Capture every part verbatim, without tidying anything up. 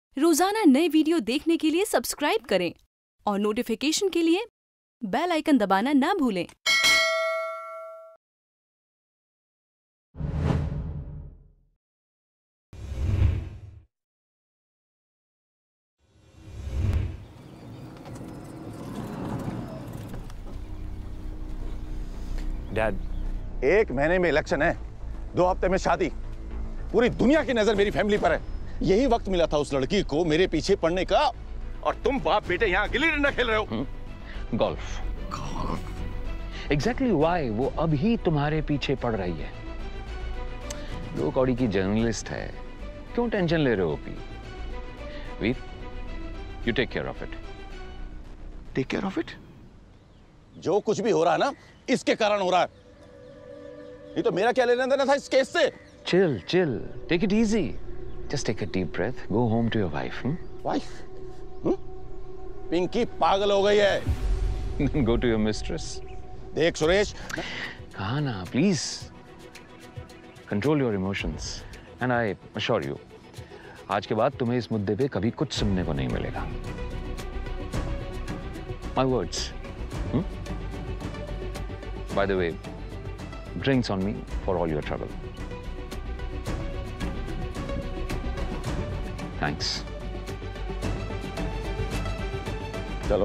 रोजाना नए वीडियो देखने के लिए सब्सक्राइब करें और नोटिफिकेशन के लिए बेल आइकन दबाना ना भूलें। डैड, एक महीने में इलेक्शन है, दो हफ्ते में शादी। पूरी दुनिया की नजर मेरी फैमिली पर है। यही वक्त मिला था उस लड़की को मेरे पीछे पड़ने का, और तुम बाप बेटे यहाँ गिल्ली डंडा खेल रहे हो। गोल्फ। एग्जैक्टली व्हाई वो अभी तुम्हारे पीछे पड़ रही है। दो कौड़ी की जर्नलिस्ट है, क्यों टेंशन ले रहे हो? पी Veer, you take care of it. Take care of it? जो कुछ भी हो रहा है ना, इसके कारण हो रहा है। ये तो मेरा क्या लेना देना था इस केस से? Chill chill, take it easy, just take a deep breath, go home to your wife. Wife? Pinky पागल हो गई है। Go to your mistress. देख सुरेश, कहा ना, please control your emotions, and I assure you, आज के बाद तुम्हें इस मुद्दे पे कभी कुछ सुनने को नहीं मिलेगा। My words. By the way, drinks on me for all your trouble. Thanks. चलो।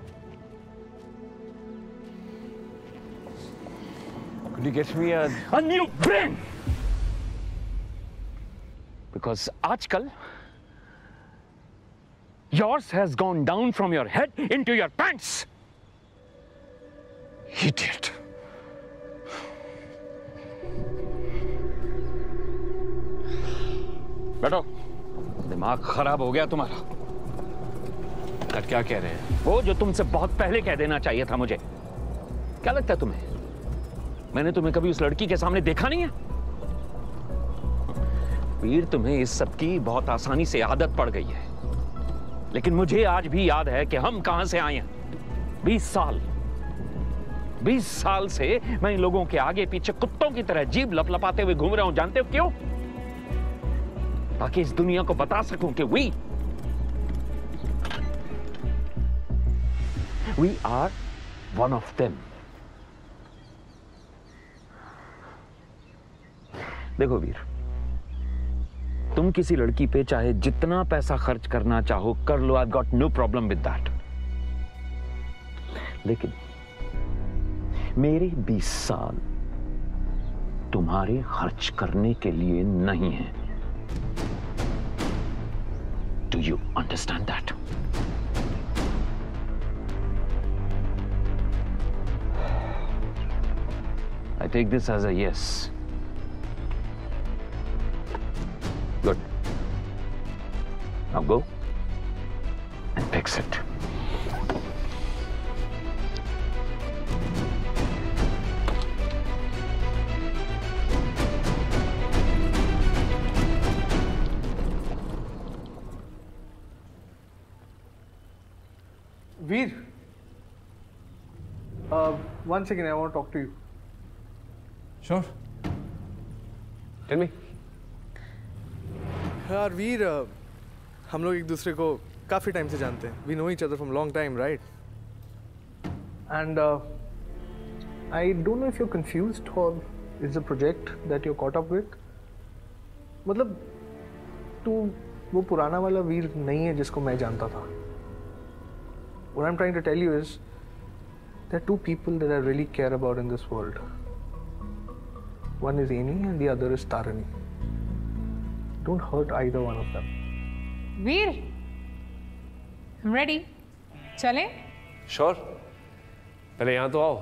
Could you get me a a new brain? Because आजकल yours has gone down from your head into your pants. Idiot. बैठो। दिमाग खराब हो गया तुम्हारा। Dad क्या कह रहे हैं? वो जो तुमसे बहुत पहले कह देना चाहिए था मुझे। क्या लगता है तुम्हें, मैंने तुम्हें कभी उस लड़की के सामने देखा नहीं है? वीर, तुम्हें इस सब की बहुत आसानी से आदत पड़ गई है, लेकिन मुझे आज भी याद है कि हम कहां से आए हैं। बीस साल बीस साल से मैं इन लोगों के आगे पीछे कुत्तों की तरह जीभ लपलपाते हुए घूम रहा हूं। जानते हो क्यों? ताकि इस दुनिया को बता सकूं कि we we are one of them. देखो वीर, तुम किसी लड़की पे चाहे जितना पैसा खर्च करना चाहो कर लो, I got no problem with that, लेकिन मेरे बीस साल तुम्हारे खर्च करने के लिए नहीं है। Do you understand that? I take this as a yes. Good. Now go and fix it. Veer, uh, one second, I want to talk to you. Sure. Tell me. यार वीर, uh, हम लोग एक दूसरे को काफ़ी टाइम से जानते हैं. We know each other from long time, right? And uh, I don't know if you're confused or is the project that you're caught up with. मतलब तू वो पुराना वाला वीर नहीं है जिसको मैं जानता था. What I'm trying to tell you is there are two people that I really care about in this world. One is Amy and the other is Tarini. Don't hurt either one of them. Veer, I'm ready. चलें? Sure. पहले यहाँ तो आओ।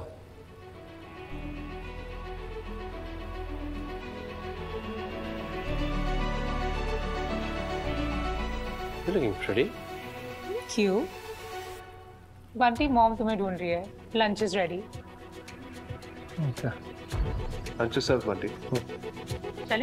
You're looking pretty. Cute. Bunty, mom तुम्हें ढूंढ रही है। Lunch is ready. Okay. Lunch yourself, Bunty. चलें?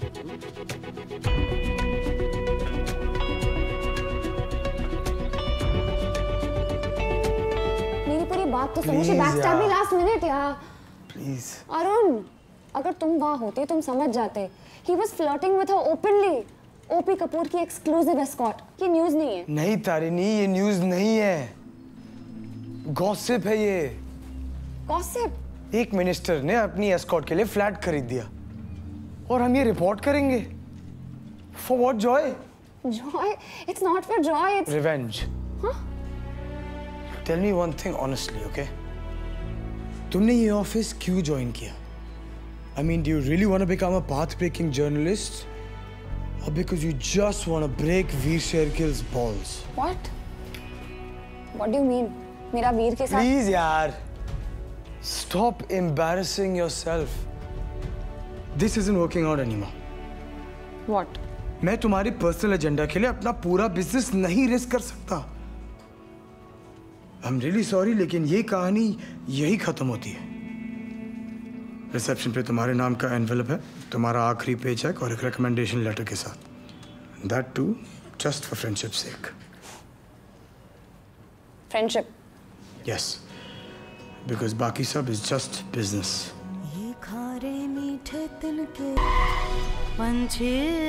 मेरी पूरी बात तो सुनो। She backstab me last minute यार। Please. अरुण, अगर तुम वहाँ होते तुम समझ जाते। He was flirting with her openly. O P Kapoor की एक्सक्लूसिव एस्कॉर्ट। ये न्यूज़ नहीं है। नहीं तारिनी, ये न्यूज़ नहीं है, गॉसिप है ये। गॉसिप? एक मिनिस्टर ने अपनी एस्कॉर्ट के लिए फ्लैट खरीद दिया और हम ये रिपोर्ट करेंगे। For what joy? Joy? It's not for joy. It's Revenge. Huh? Tell me one thing honestly, okay? तुमने ये ऑफिस क्यों ज्वाइन किया? I mean, do you really want to become a path-breaking journalist, or because you just want to break Veer Shergill's balls? What? What do you mean? मेरा वीर के साथ? Please यार, stop embarrassing yourself. This isn't working out anymore. What? मैं तुम्हारी personal agenda के लिए अपना पूरा बिजनेस नहीं रिस्क कर सकता। I'm really sorry, लेकिन ये कहानी यही खत्म होती है। रिसेप्शन पे तुम्हारे नाम का एनवेलप है, तुम्हारा आखिरी पेचेक और एक रिकमेंडेशन लेटर के साथ। That too, just for friendship's sake. Friendship? Yes, because बाकी सब is just business. ये खारे मीठे तिनके पंछी।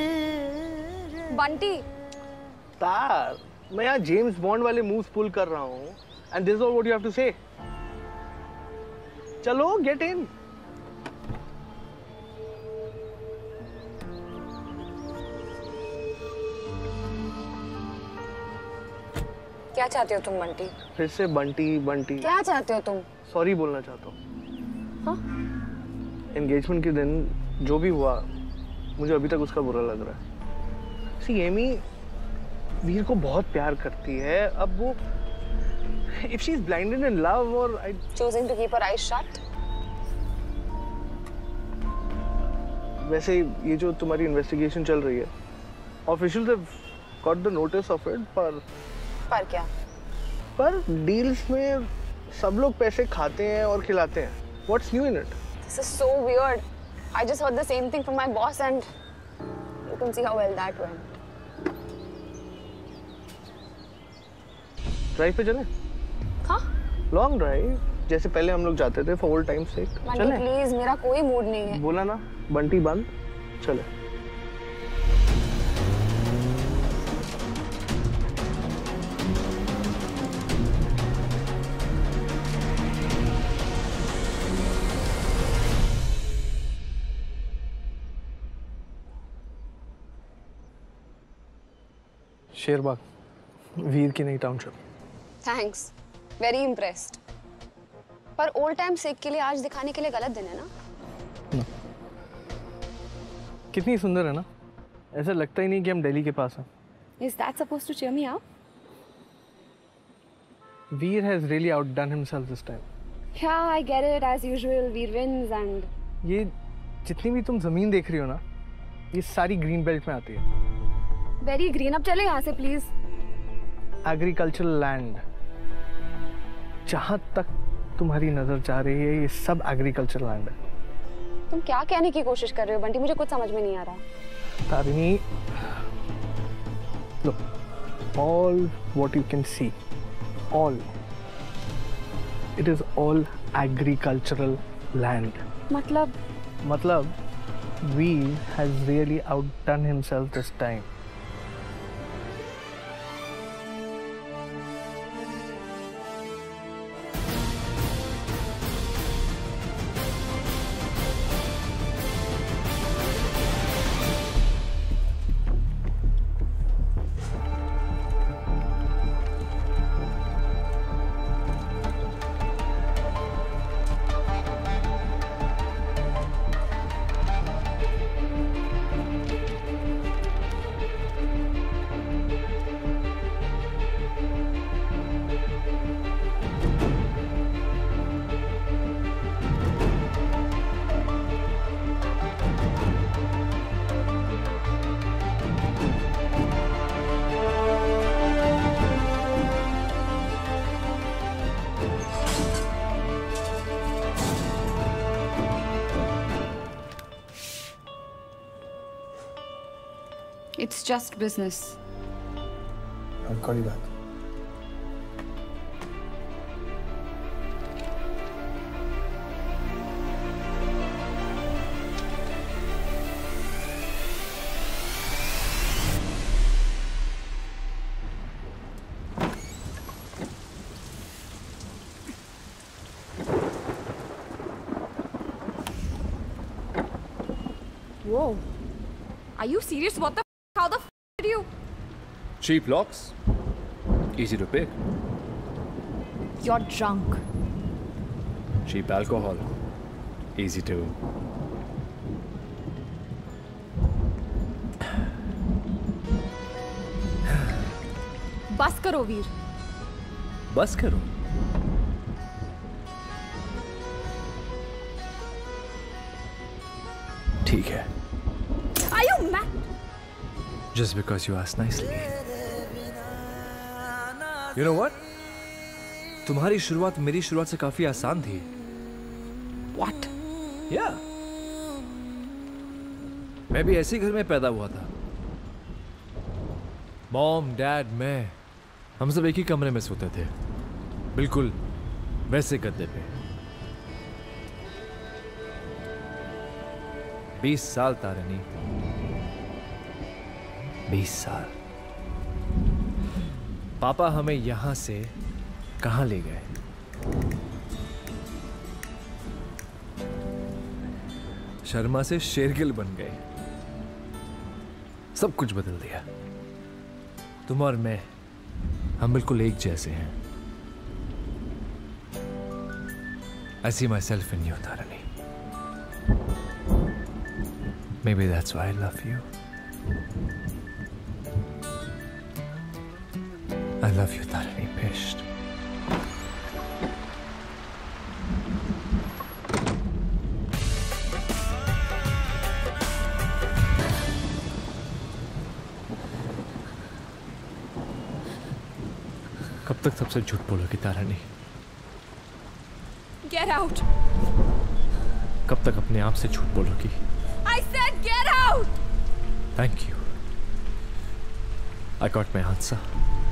बंटी। तार, मैं यहाँ जेम्स बॉन्ड वाले मूव्स पुल कर रहा हूँ, and this is all what you have to say. चलो, get in. क्या चाहते हो तुम बंटी? फिर से बंटी बंटी। क्या चाहते हो तुम? सॉरी बोलना चाहता हूँ। हाँ? एंगेजमेंट के दिन जो भी हुआ, मुझे अभी तक उसका बुरा लग रहा है। सी एमी वीर को बहुत प्यार करती है। अब वो if she is blinded in love or I choosing to keep her eyes shut? वैसे ये जो तुम्हारी इन्वेस्टिगेशन चल रही है, officials have got the notice of it, पर पर क्या? पर डील्स में सब लोग पैसे खाते हैं और खिलाते हैं। What's new in it? This is so weird. I just heard the same thing from my boss and you can see how well that went. Drive पे चलें? हाँ? लॉन्ग ड्राइव, जैसे पहले हम लोग जाते थे for old times sake. Bunty please, मेरा कोई मूड नहीं है। बोला ना, बंटी बंद, चले। शेरबाग, वीर की नई टाउनशिप। Thanks, very impressed. पर ओल्ड टाइम सेक के लिए आज दिखाने के लिए गलत दिन है ना? no. कितनी सुंदर है ना, ऐसा लगता ही नहीं कि हम दिल्ली के पास हैं। Is that supposed to cheer me up? Veer has really outdone himself this time. Yeah, I get it. As usual, Veer wins and. ये जितनी भी तुम जमीन देख रही हो ना, ये सारी ग्रीन बेल्ट में आती है। Very green. अब चले यहाँ से प्लीज। एग्रीकल्चरल लैंड, जहाँ तक तुम्हारी नजर जा रही है ये सब एग्रीकल्चर लैंड है। तुम क्या कहने की कोशिश कर रहे हो बंटी? मुझे कुछ समझ में नहीं आ रहा। तारिनी, look, all what you can see, all, it is all agricultural land. मतलब? मतलब, Veer has really outdone himself this time. It's just business. I'll call you back. Whoa. Are you serious? What the f? How the f did you? Cheap locks. Easy to pick. You're drunk. Cheap alcohol. Easy to. बस करो वीर. बस करो. ठीक है. Are you mad? Just because you asked nicely. You know what? तुम्हारी शुरुआत मेरी शुरुआत से काफी आसान थी. What? Yeah. मैं भी ऐसे घर में पैदा हुआ था. मॉम, डैड, मैं, हम सब एक ही कमरे में सोते थे. बिल्कुल वैसे गद्दे पे. बीस साल तारिनी. बीस साल. पापा हमें यहां से कहां ले गए? शर्मा से शेरगिल बन गए. सब कुछ बदल दिया. तुम और मैं, हम बिल्कुल एक जैसे हैं. I see myself in you, Tarini. Maybe that's why I love you. I love you, Tarini Bisht. कब तक सबसे झूठ बोलोगी तारानी? Get out! कब तक अपने आप से झूठ बोलोगी? I said get out! Thank you. I got my answer.